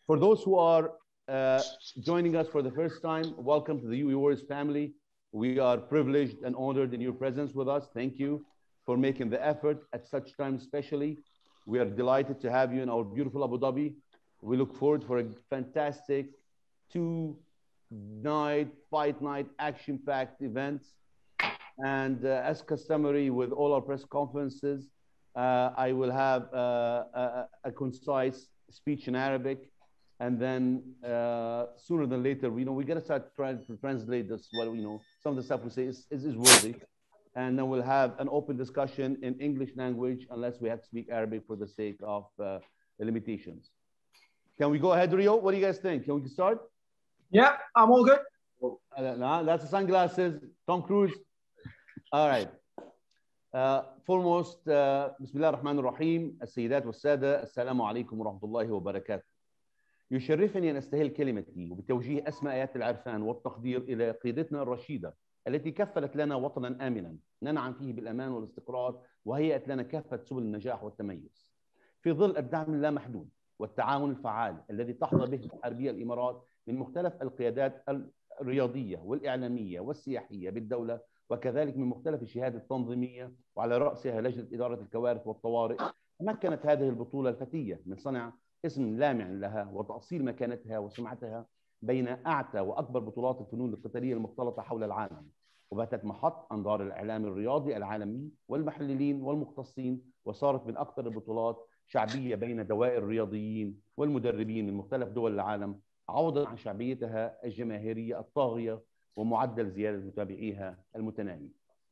For those who are joining us for the first time, welcome to the UAE Warriors family. We are privileged and honored in your presence with us. Thank you for making the effort at such time especially. We are delighted to have you in our beautiful Abu Dhabi. We look forward for a fantastic two-night, fight night, action-packed events. And as customary with all our press conferences, I will have a concise speech in Arabic. And then sooner than later, we're going to start trying to translate this. Some of the stuff we say is worthy. And then we'll have an open discussion in English language, unless we have to speak Arabic for the sake of the limitations. Can we go ahead, Rio? What do you guys think? Can we start? Yeah, I'm all good. That's the sunglasses. Tom Cruise. All right. Foremost, Bismillah ar-Rahman ar-Rahim. السيدات والسادة, السلام عليكم ورحمة الله وبركاته. يشرفني أن أستهل كلمتي وبتوجيه أسمى آيات العرفان والتقدير إلى قيادتنا الرشيدة التي كفلت لنا وطنا آمنا ننعم فيه بالأمان والاستقرار، وهيأت لنا كافة سبل النجاح والتميز في ظل الدعم اللامحدود والتعاون الفعال الذي تحظى به حربية الإمارات من مختلف القيادات الرياضية والإعلامية والسياحية بالدولة، وكذلك من مختلف الجهات التنظيمية، وعلى رأسها لجنة إدارة الكوارث والطوارئ. تمكنت هذه البطولة الفتية من صنع اسم لامع لها وتأصيل مكانتها وسمعتها بين أعتى وأكبر بطولات الفنون القتالية المختلطة حول العالم، وباتت محط أنظار الإعلام الرياضي العالمي والمحللين والمختصين، وصارت من أكثر البطولات شعبية بين دوائر الرياضيين والمدربين من مختلف دول العالم، عوضا عن شعبيتها الجماهيرية الطاغية ومعدل زيادة متابعيها المتنامي.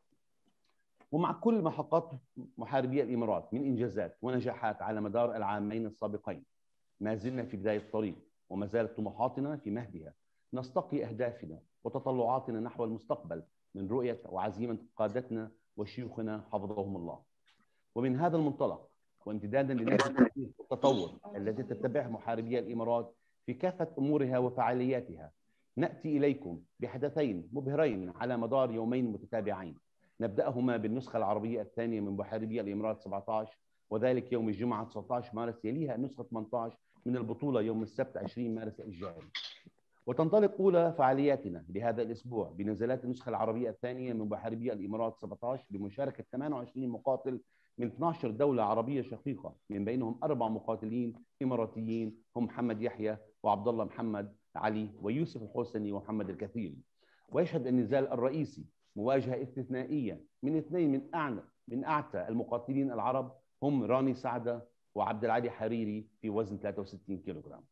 ومع كل ما حققته محاربي الإمارات من إنجازات ونجاحات على مدار العامين السابقين، ما زلنا في بداية الطريق، وما زالت طموحاتنا في مهدها. نستقي أهدافنا وتطلعاتنا نحو المستقبل من رؤية وعزيمة قادتنا وشيوخنا حفظهم الله. ومن هذا المنطلق، وامتدادا لنهج التطور التي تتبعه محاربي الإمارات في كافة أمورها وفعالياتها، نأتي إليكم بحدثين مبهرين على مدار يومين متتابعين، نبدأهما بالنسخة العربية الثانية من محاربي الإمارات 17، وذلك يوم الجمعة 19 مارس، يليها النسخة 18 من البطولة يوم السبت 20 مارس الجاري. وتنطلق أولى فعالياتنا لهذا الأسبوع بنزلات النسخة العربية الثانية من محاربي الإمارات 17 بمشاركة 28 مقاتل من 12 دولة عربية شقيقة، من بينهم 4 مقاتلين إماراتيين هم محمد يحيى وعبد الله محمد علي ويوسف الحسني ومحمد الكثيري. ويشهد النزال الرئيسي مواجهة استثنائية من اثنين من أعتى المقاتلين العرب، هم رامي سعدة وعبد العالي حريري في وزن 63 كيلوغرام.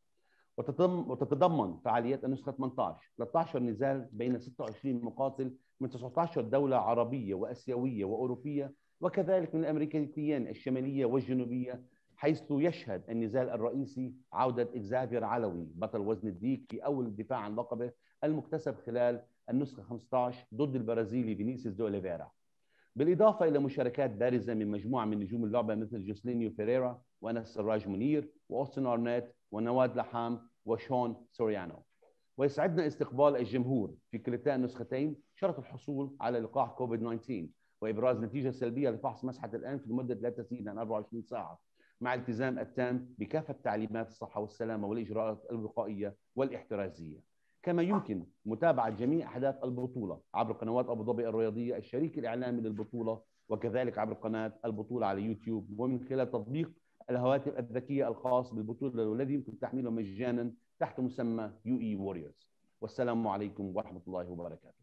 وتتضمن فعاليات النسخة 18 13 نزال بين 26 مقاتل من 19 دولة عربية وأسيوية وأوروبية، وكذلك من الأمريكتين الشمالية والجنوبية، حيث يشهد النزال الرئيسي عودة إكزافير علوي بطل وزن الديك في أول دفاع عن لقبه المكتسب خلال النسخة 15 ضد البرازيلي فينيسيوس دي أوليفيرا، بالإضافة إلى مشاركات بارزة من مجموعة من نجوم اللعبة مثل جوسلينيو فيريرا وأنس سراج منير وأوستن أرنيت ونواد لحام وشون سوريانو. ويسعدنا استقبال الجمهور في كلتا النسختين شرط الحصول على لقاح كوفيد 19 وإبراز نتيجة سلبية لفحص مسحة الأنف لمدة لا تزيد عن 24 ساعة، مع الالتزام التام بكافة تعليمات الصحة والسلامة والإجراءات الوقائية والاحترازية. كما يمكن متابعة جميع أحداث البطولة عبر قنوات أبو ظبي الرياضية الشريك الإعلامي للبطولة، وكذلك عبر قناة البطولة على يوتيوب، ومن خلال تطبيق الهواتف الذكية الخاص بالبطولة والذي يمكن تحميله مجانا تحت مسمى UAE Warriors. والسلام عليكم ورحمة الله وبركاته.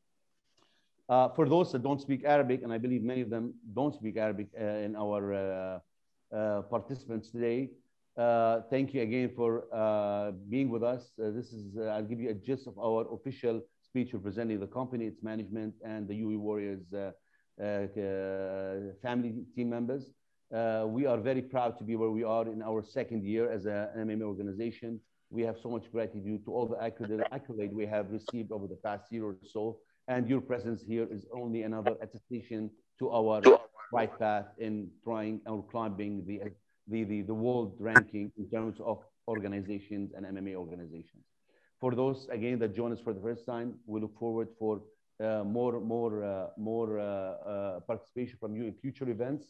For those that don't speak Arabic, and I believe many of them don't speak Arabic in our participants today, thank you again for being with us. I'll give you a gist of our official speech representing the company, its management, and the UAE Warriors family team members. We are very proud to be where we are in our second year as an MMA organization. We have so much gratitude to all the accolade we have received over the past year or so, and your presence here is only another attestation to our right path in trying or climbing the world ranking in terms of organizations and MMA organizations. For those, again, that join us for the first time, we look forward for more participation from you in future events.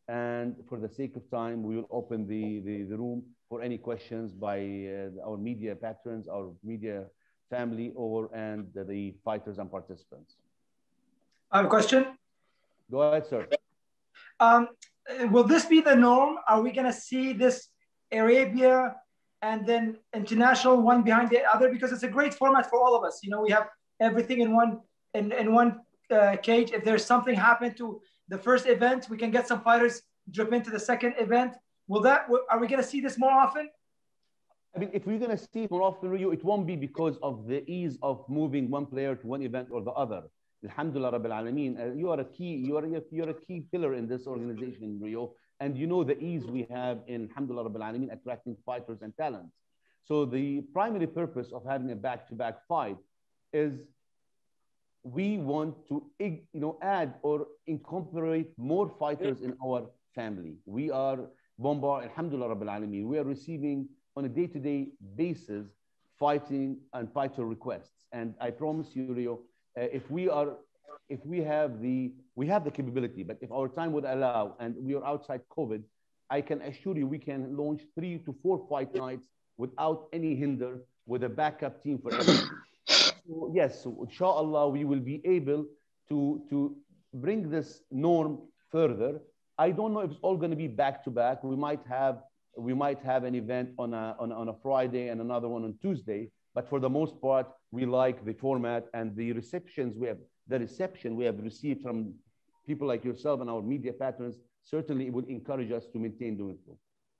And for the sake of time, we will open the room for any questions by our media patrons, our media family, and the fighters and participants. I have a question. Go ahead, sir. Will this be the norm? Are we going to see this Arabia and then international one behind the other? Because it's a great format for all of us. You know, we have everything in one cage. If there's something happen to the first event, we can get some fighters drip into the second event. Are we going to see this more often? I mean, if we're going to see it more often, Rio, it won't be because of the ease of moving one player to one event or the other. Alhamdulillah Rabbil Alameen, you are a key pillar in this organization, Rio, and you know the ease we have in Alhamdulillah Rabbil Alameen attracting fighters and talents. So the primary purpose of having a back-to-back fight is we want to add or incorporate more fighters in our family. We are bombarded, Alhamdulillah Rabbil Alameen, we are receiving on a day-to-day basis fighting and fighter requests. And I promise you, Rio, we have the capability, but if our time would allow and we are outside COVID, I can assure you we can launch 3 to 4 fight nights without any hinder with a backup team for everything. So yes, so inshallah we will be able to bring this norm further. I don't know if it's all going to be back to back. We might have an event on a Friday and another one on Tuesday. But for the most part, we like the format and the reception we have received from people like yourself and our media patrons. Certainly, it would encourage us to maintain doing so.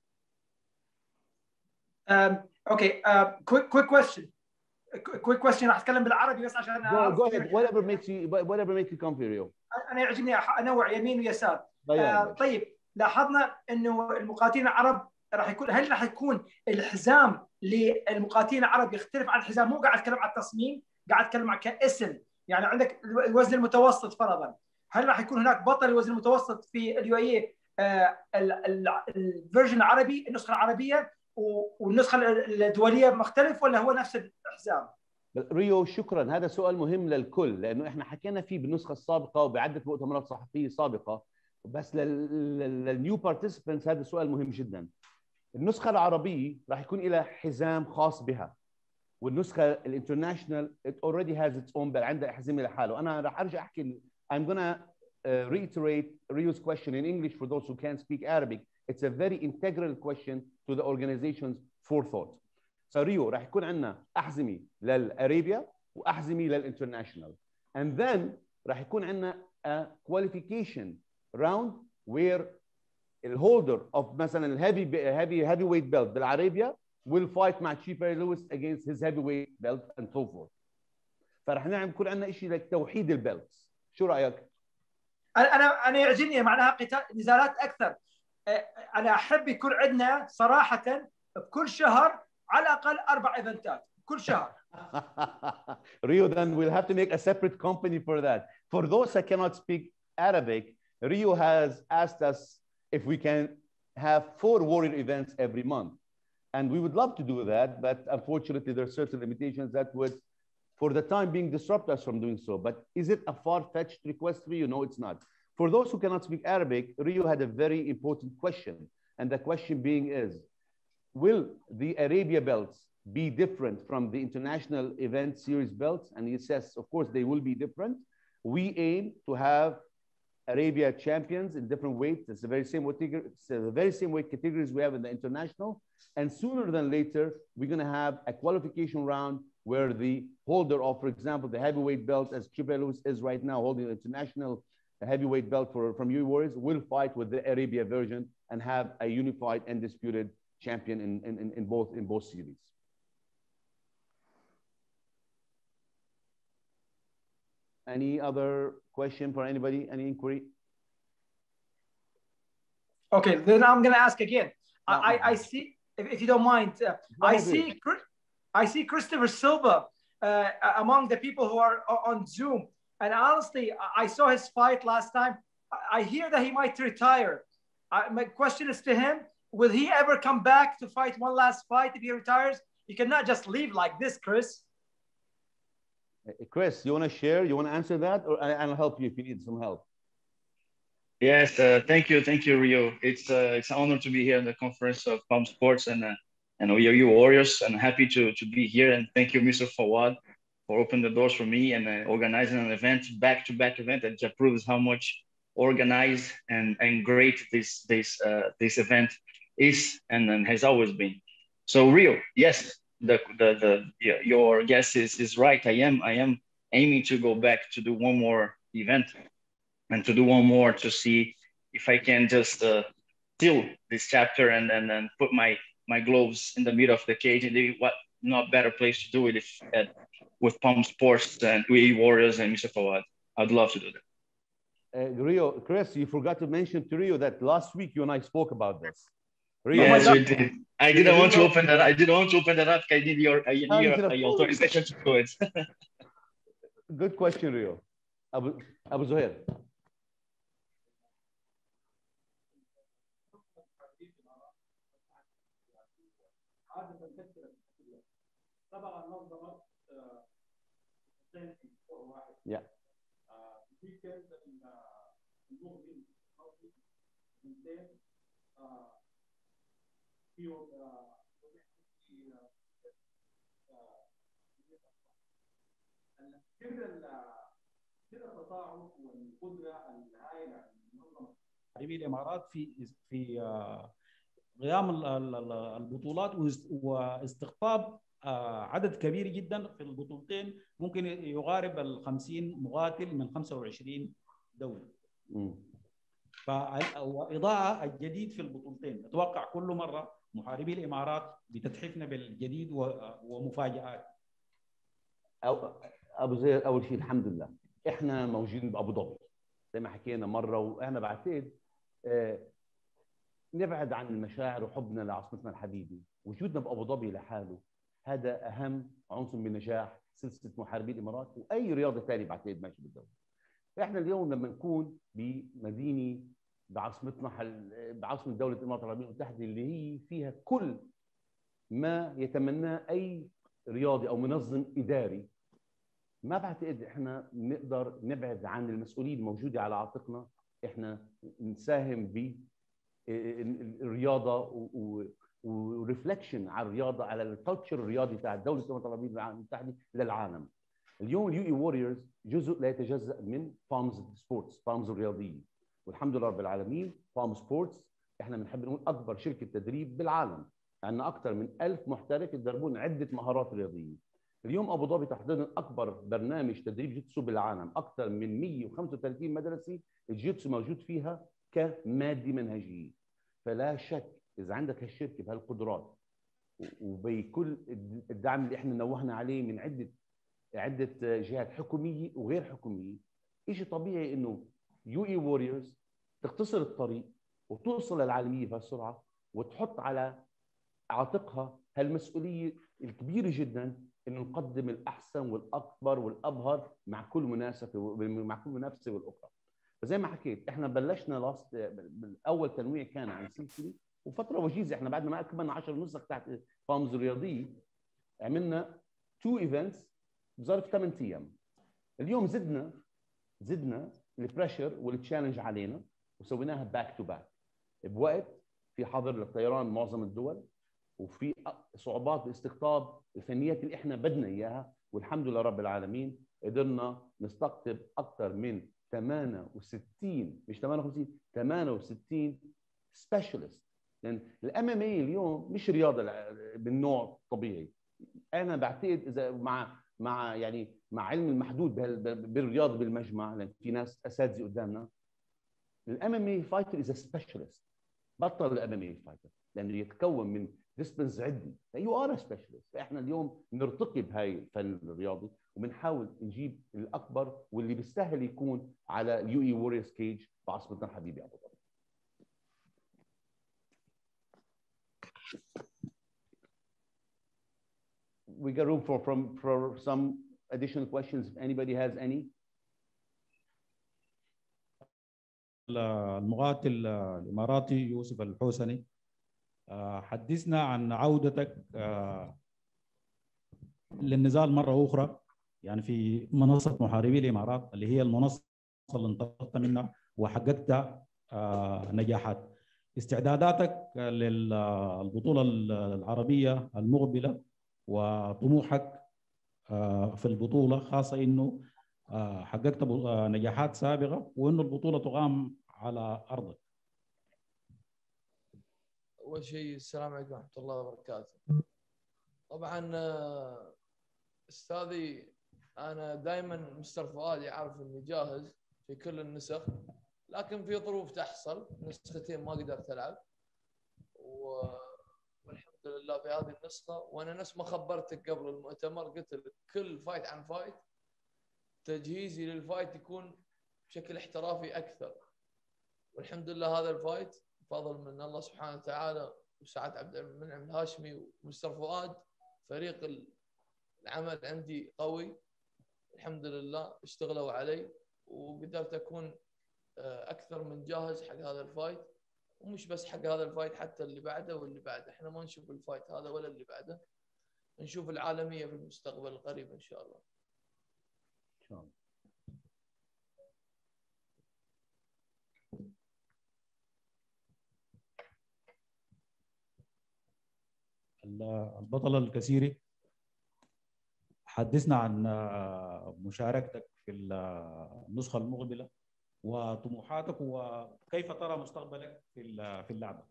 Okay, quick question. Quick question. راح اتكلم بالعربي بس عشان Go ahead. Whatever makes you comfy, Rio. أنا يعجبني أنوع يمين ويسار. طيب لاحظنا إنه المقاتلين العرب هل راح يكون الحزام للمقاتلين العرب يختلف عن الحزام؟ مو قاعد اتكلم عن التصميم، قاعد اتكلم عن كاسم. يعني عندك الوزن المتوسط فرضا، هل راح يكون هناك بطل الوزن المتوسط في اليو اي الفيرجن العربي، النسخه العربيه، والنسخه الدوليه مختلف، ولا هو نفس الحزام؟ ريو شكرا، هذا سؤال مهم للكل لانه احنا حكينا فيه بالنسخه السابقه وبعده مؤتمرات صحفيه سابقه، بس للنيو بارتيسيبنتس هذا سؤال مهم جدا. النسخة العربية راح يكون إلى حزام خاص بها، والنسخة الانترناشنال it already has its own belt، عندها حزمة لحاله. أنا راح أرجع أحكي I'm gonna reiterate Rio's question in English for those who can't speak Arabic. It's a very integral question to the organization's forethought. So Rio راح يكون عندنا أحزمة للأرابيا وأحزمة للانترناشنال. And then راح يكون عندنا a qualification round where the holder of مثلا heavyweight belt بالعربية will fight مع تشيبر لويس against his heavyweight belt and so forth. فرح نعمل يكون عندنا شيء لك توحيد البيلتس. شو رأيك؟ أنا يعجبني معناها قتال نزالات أكثر. أنا أحب يكون عندنا صراحة بكل شهر على الأقل 4 إيفنتات كل شهر. Rio, then we'll have to make a separate company for that. For those that cannot speak Arabic, Rio has asked us if we can have 4 warrior events every month. And we would love to do that, but unfortunately there are certain limitations that would, for the time being, disrupt us from doing so. But is it a far-fetched request for you? No, it's not. For those who cannot speak Arabic, Rio had a very important question. And the question being is, will the Arabia belts be different from the international event series belts? And he says, of course, they will be different. We aim to have Arabia champions in different weights. It's the very same weight categories we have in the international. And sooner than later, we're going to have a qualification round where the holder of, for example, the heavyweight belt, as Chibra Lewis is right now holding the international heavyweight belt from UAE Warriors, will fight with the Arabia version and have a unified and undisputed champion in both series. Any other question for anybody? Any inquiry? Okay, then I'm going to ask again. I see, if you don't mind, I see Christopher Silva among the people who are on Zoom. And honestly, I saw his fight last time. I hear that he might retire. My question is to him, will he ever come back to fight one last fight if he retires? You cannot just leave like this, Chris. Chris, you want to share? You want to answer that? Or I'll help you if you need some help. Yes, thank you, Rio. It's an honor to be here in the conference of Palm Sports and UAE Warriors. I'm happy to be here, and thank you, Mr. Fawad, for opening the doors for me and organizing an event, back-to-back event that just proves how much organized and great this event is and has always been. So Rio, yes, your guess is right. I am aiming to go back to do one more event and to do one more to see if I can just seal this chapter and then put my gloves in the middle of the cage. And what not better place to do it if with Palm Sports and UAE Warriors and Mr. Fawad. I'd love to do that. Rio, Chris, you forgot to mention to Rio that last week you and I spoke about this. Rio, yes, we did. I didn't want to open that. I didn't want to open that up. I need your authorization to do it. Good question, Rio. Abu Zuhair. Yeah. التطاعم والقدره الهائله للمنظمه التعليميه الامارات في قيام البطولات واستقطاب عدد كبير جدا في البطولتين، ممكن يقارب ال 50 مقاتل من 25 دوله. فاضاءه الجديد في البطولتين، اتوقع كل مره محاربي الامارات بتتحفنا بالجديد ومفاجات. ابو زيد، اول شيء الحمد لله احنا موجودين بابو ظبي زي ما حكينا مره، وانا بعتقد نبعد عن المشاعر وحبنا لعاصمتنا الحبيبه، وجودنا بابو ظبي لحاله هذا اهم عنصر من نجاح سلسله محاربي الامارات واي رياضه ثانيه بعتقد ماشي بالدوله. فاحنا اليوم لما نكون بمدينه بعاصمه دوله الامارات العربيه المتحده اللي هي فيها كل ما يتمناه اي رياضي او منظم اداري، ما بعتقد احنا نقدر نبعد عن المسؤوليه الموجوده على عاتقنا. احنا نساهم بالرياضه وريفلكشن على الرياضه، على الكالتشر الرياضي بتاع دوله الامارات العربيه المتحده للعالم. اليوم اليو اي ووريرز جزء لا يتجزا من فامز سبورتس، فامز الرياضيه، والحمد لله رب العالمين فام سبورتس احنا بنحب نقول اكبر شركه تدريب بالعالم، عندنا اكثر من 1000 محترف يدربون عده مهارات رياضيه. اليوم ابو ظبي تحضير اكبر برنامج تدريب جيتسو بالعالم، اكثر من 135 مدرسه الجيتسو موجود فيها كماده منهجيه. فلا شك اذا عندك هالشركه بهالقدرات وبكل الدعم اللي احنا نوهنا عليه من عده جهات حكوميه وغير حكوميه، شيء طبيعي انه يو اي ووريرز تختصر الطريق وتوصل للعالميه بهالسرعه وتحط على عاتقها هالمسؤوليه الكبيره جدا انه نقدم الاحسن والاكبر والابهر مع كل مناسبه والاخرى. فزي ما حكيت احنا بلشنا بالاول تنويع كان عن سلسله وفتره وجيزه، احنا بعد ما اكملنا 10 نسخ تحت فامز الرياضيه عملنا 2 ايفنتس بظرف 8 ايام. اليوم زدنا البريشر والتشالنج علينا وسويناها باك تو باك بوقت في حظر للطيران معظم الدول، وفي صعوبات باستقطاب الفنيات اللي احنا بدنا اياها، والحمد لله رب العالمين قدرنا نستقطب اكثر من 68 مش 58 68 سبيشالست. لان الام ام اي اليوم مش رياضه بالنوع الطبيعي. انا بعتقد اذا مع علم المحدود بالرياضه بالمجمع، لان في ناس اساتذه قدامنا، الام ام اي فايتر از سبيشالست، بطل الام ام اي فايتر لانه يتكون من ديسبلينز عده، يو ار سبيشالست. فاحنا اليوم نرتقي بهاي الفن الرياضي وبنحاول نجيب الاكبر واللي بيستاهل يكون على اليو اي ووريرز كيج بعاصمتنا الحبيبه ابو ظبي. We got room for some additional questions if anybody has any. المقاتل الاماراتي يوسف الحوسني، حدثنا عن عودتك للنزال مره اخرى، يعني في منصه محاربي الامارات اللي هي المنصه اللي انطلقت منها وحققت نجاحات. استعداداتك للبطولة العربية المقبلة وطموحك في البطولة، خاصة إنه حققت نجاحات سابقة وإنه البطولة تقام على أرضك. أول شيء السلام عليكم ورحمة الله وبركاته. طبعا أستاذي أنا دائما مستر فؤاد يعرف إني جاهز في كل النسخ، لكن في ظروف تحصل نسختين ما قدرت ألعب، والحمد لله في هذه النسخة. وأنا نفس ما خبرتك قبل المؤتمر قلت لك كل فايت عن فايت تجهيزي للفايت يكون بشكل احترافي أكثر، والحمد لله هذا الفايت فضل من الله سبحانه وتعالى وسعد عبد المنعم الهاشمي ومستر فؤاد. فريق العمل عندي قوي الحمد لله، اشتغلوا علي وقدرت أكون أكثر من جاهز حق هذا الفايت، ومش بس حق هذا الفايت حتى اللي بعده واللي بعده. احنا ما نشوف الفايت هذا ولا اللي بعده، نشوف العالمية في المستقبل القريب إن شاء الله. إن شاء الله. البطل الكثيري، حدثنا عن مشاركتك في النسخة المقبلة وطموحاتك وكيف ترى مستقبلك في اللعبة.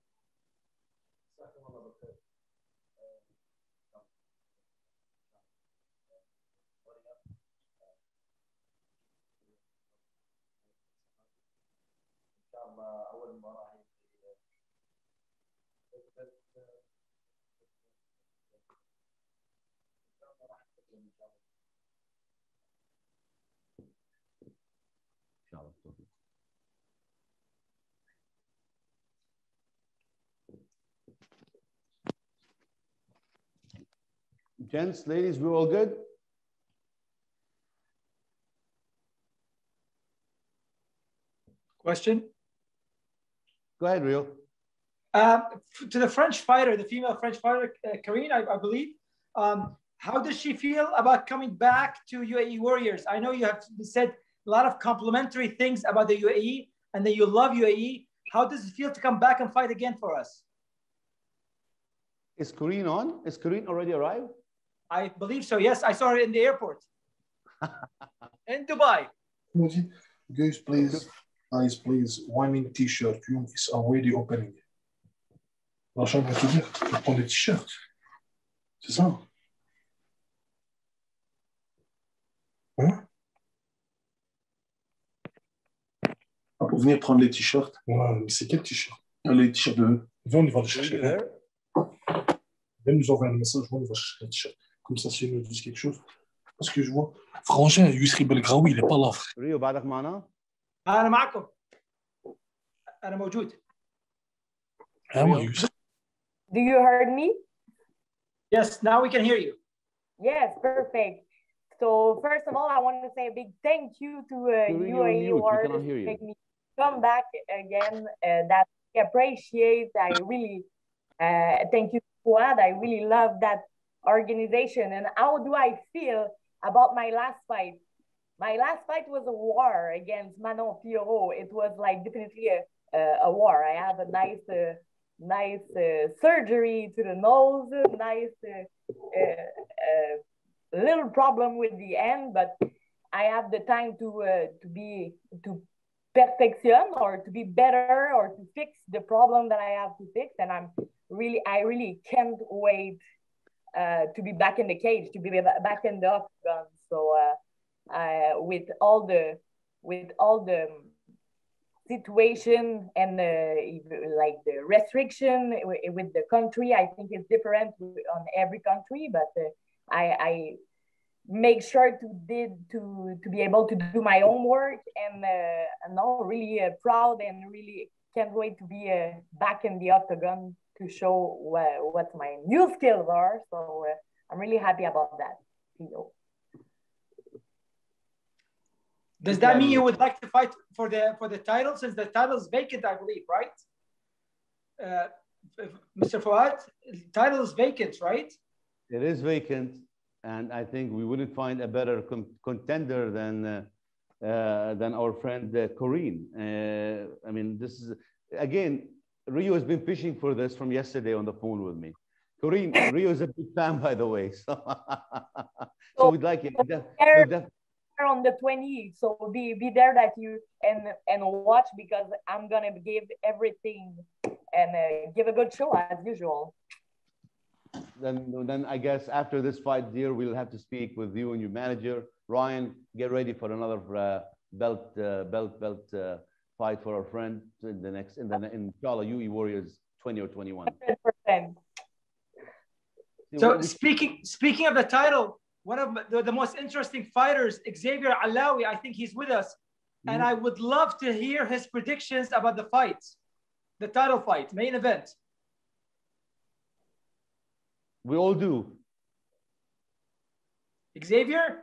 إن شاء الله أول مباراة Gents, ladies, we all good? Question? Go ahead, Rio. To the French fighter, the female French fighter, Karine, I believe. How does she feel about coming back to UAE Warriors? I know you have said a lot of complimentary things about the UAE and that you love UAE. How does it feel to come back and fight again for us? Is Karine on? Is Karine already arrived? I believe so, yes. I saw her in the airport. In Dubai. Guys, please, winning t-shirt room is already opening. La chambre est ouverte pour prendre les t-shirts. C'est ça? Hein? Ah, pour venir prendre les t-shirts. Ouais, mais c'est quel t-shirt? Les t-shirts de... Viens, on va les chercher. Viens nous envoyer un message, on va chercher les t-shirts. Comme ça, si ils nous disent quelque chose. Parce que je vois... Frangin, Yusri Belgraoui, il n'est pas là, frère. Rio, بعدك معنا؟ أنا معكم. أنا موجود. Do you hear me? Yes, now we can hear you. Yes, perfect. So first of all, I want to say a big thank you to UAE Warriors to make me come back again. That I appreciate. I really thank you, Fuad. I really love that organization. And how do I feel about my last fight? My last fight was a war against Manon Fiorot. It was like definitely a war. I have a nice surgery to the nose, little problem with the end, but I have the time to perfection or to be better or to fix the problem that I have to fix. And I really can't wait to be back in the cage, to be back in the octagon. So with all the situation and like the restriction with the country, I think it's different on every country, but I make sure to be able to do my homework, and I'm now really proud and really can't wait to be back in the octagon to show what my new skills are. So I'm really happy about that. Does that mean you would like to fight for the title, since the title is vacant, I believe, right? Mr. Fuad, the title is vacant, right? It is vacant, and I think we wouldn't find a better contender than than our friend Corinne. I mean, this is, again, Rio has been fishing for this from yesterday on the phone with me. Corinne, Rio is a big fan, by the way. So we'd like it. On the 20th, so be there that you and watch, because I'm gonna give everything and give a good show as usual. Then I guess after this fight, dear, we'll have to speak with you and your manager. Ryan, get ready for another belt fight for our friend in the next, inshallah, UAE Warriors 20 or 21. 100%. So speaking of the title, one of the most interesting fighters, Xavier Alawi, I think he's with us. And I would love to hear his predictions about the fights, the title fight, main event. We all do. Xavier?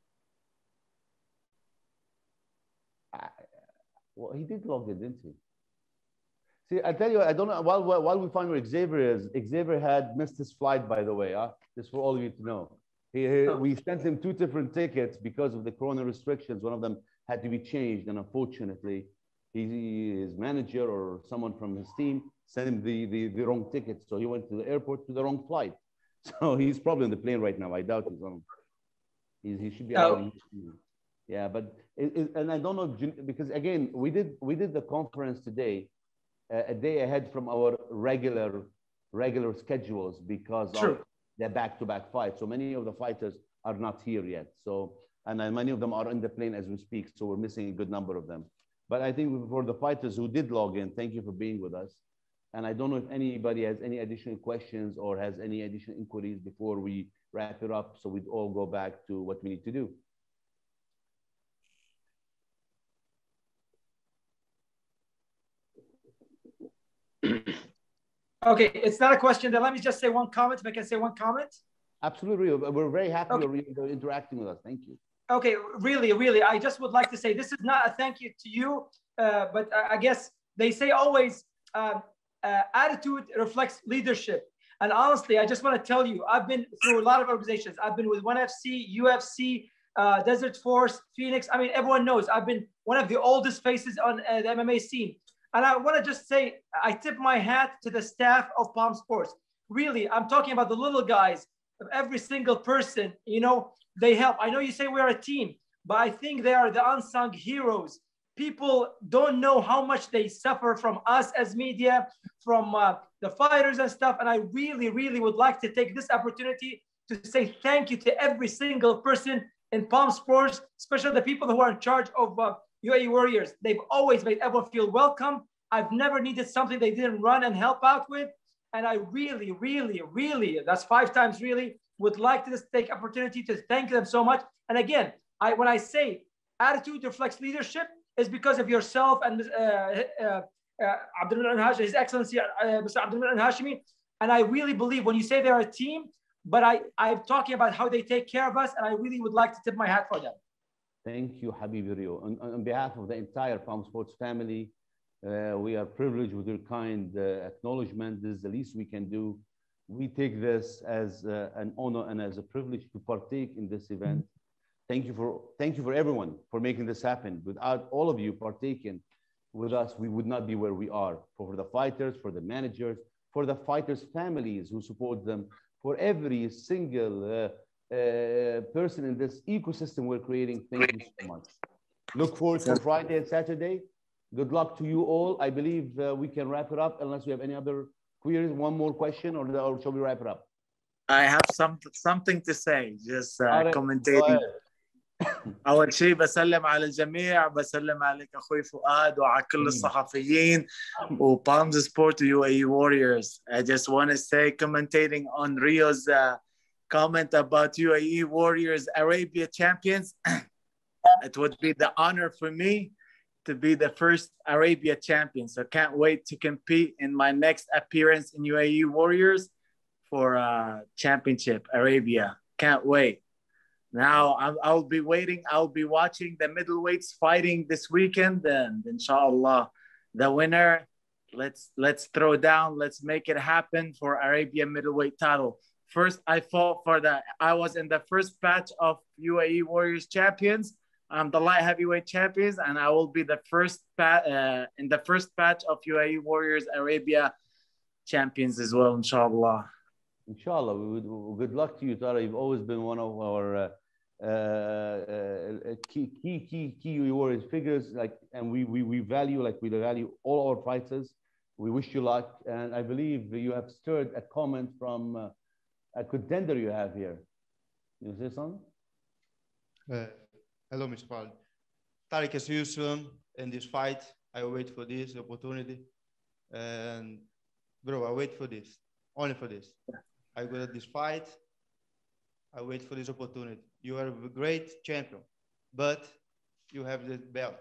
Well, he did log it, didn't he? See, I tell you, I don't know, while we find where Xavier is, Xavier had missed his flight, by the way, just for all of you to know. We sent him 2 different tickets because of the corona restrictions. One of them had to be changed, and unfortunately, his manager or someone from his team sent him the wrong ticket. So he went to the airport to the wrong flight. So he's probably on the plane right now. I doubt he's on. He should be out. Yeah, but and I don't know, because again, we did the conference today a day ahead from our regular schedules because of the back-to-back fights. So many of the fighters are not here yet. So, and many of them are in the plane as we speak. So we're missing a good number of them. But I think for the fighters who did log in, thank you for being with us. And I don't know if anybody has any additional questions or has any additional inquiries before we wrap it up, so we'd all go back to what we need to do. Okay, it's not a question. Then let me just say one comment. If I can say one comment. Absolutely, we're very happy you're interacting with us. Thank you. Okay, really, I just would like to say this is not a thank you to you, but I guess they say always attitude reflects leadership. And honestly, I just want to tell you, I've been through a lot of organizations. I've been with 1FC, UFC, Desert Force, Phoenix. I mean, everyone knows I've been one of the oldest faces on the MMA scene. And I want to just say, I tip my hat to the staff of Palm Sports. Really, I'm talking about the little guys, of every single person, you know, they help. I know you say we're a team, but I think they are the unsung heroes. People don't know how much they suffer from us as media, from the fighters and stuff. And I really would like to take this opportunity to say thank you to every single person in Palm Sports, especially the people who are in charge of UAE Warriors. They've always made everyone feel welcome. I've never needed something they didn't run and help out with. And I really, that's 5 times really, would like to just take opportunity to thank them so much. And again, when I say attitude reflects leadership, is because of yourself and His Excellency, Mr. Abdul Hashimi. And I really believe when you say they're a team, but I'm talking about how they take care of us, and I really would like to tip my hat for them. Thank you, Habibi Rio. On behalf of the entire Palm Sports family, we are privileged with your kind acknowledgement. This is the least we can do. We take this as an honor and as a privilege to partake in this event. Thank you for everyone for making this happen. Without all of you partaking with us, we would not be where we are. For the fighters, for the managers, for the fighters' families who support them, for every single person in this ecosystem we're creating, thank you so much. Look forward to Friday and Saturday. Good luck to you all. I believe we can wrap it up unless we have any other queries. One more question, or shall we wrap it up? I have something to say, just commentating. أول شيء بسلم على الجميع، بسلم عليك أخوي فؤاد وعلى كل الصحفيين وPalm Sport UAE Warriors. I just want to say, commentating on Rio's comment about UAE Warriors Arabia champions, it would be the honor for me to be the first Arabia champion. So can't wait to compete in my next appearance in UAE Warriors for championship Arabia. Can't wait. Now I'll be waiting. I'll be watching the middleweights fighting this weekend, and inshallah, the winner, let's throw down. Let's make it happen for Arabia middleweight title. First, I was in the first batch of UAE Warriors champions. I'm the light heavyweight champions, and I will be the first in the first batch of UAE Warriors Arabia champions as well, inshallah. Inshallah. Good luck to you, Tara. You've always been one of our key Warriors figures, and we value all our fighters. We wish you luck, and I believe you have stirred a comment from a contender you have here. You say something? Hello, Mr. Paul. Tariq, see you soon in this fight. I wait for this opportunity, and bro, I wait for this, only for this. I go at this fight. I wait for this opportunity. You are a great champion, but you have the belt.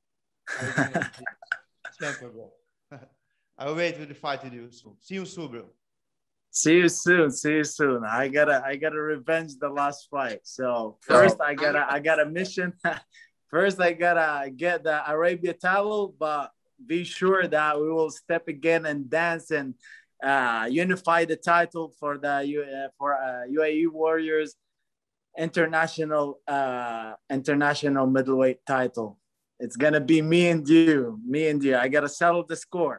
Champion, bro. I wait for the fight with you soon. See you soon, bro. See you soon. See you soon. I gotta revenge the last fight. So first, I got a mission. First, I gotta get the Arabia title, but be sure that we will step again and dance and unify the title for the UAE Warriors international middleweight title. It's gonna be me and you. I gotta settle the score.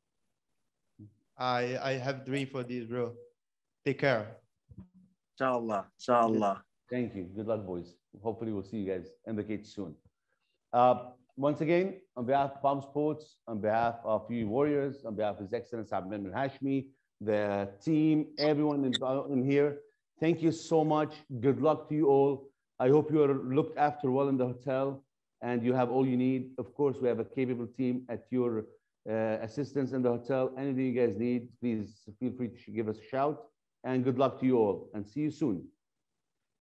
I have a dream for this, bro. Take care. Inshallah. Inshallah. Thank you. Good luck, boys. Hopefully, we'll see you guys in the cage soon. Once again, on behalf of Palm Sports, on behalf of UAE Warriors, on behalf of His Excellency Abdul Hashmi, the team, everyone in here, thank you so much. Good luck to you all. I hope you are looked after well in the hotel and you have all you need. Of course, we have a capable team at your assistance in the hotel. Anything you guys need, please feel free to give us a shout. And good luck to you all, and see you soon.